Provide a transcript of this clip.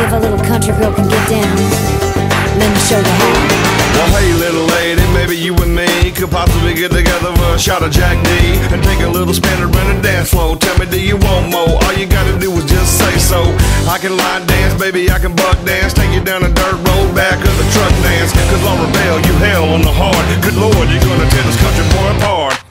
if a little country girl can get down. Let me show you how. Well, hey, little lady, maybe you and me could possibly get together for a shot of Jack D and take a little spin around the dance floor. Tell me, do you want more? All you gotta do is just say so. I can line dance, baby, I can buck dance, take you down the dirt road, back of the truck dance. Cause Laura Bell, you hell on the hard. Good Lord, you're gonna tear this country boy apart.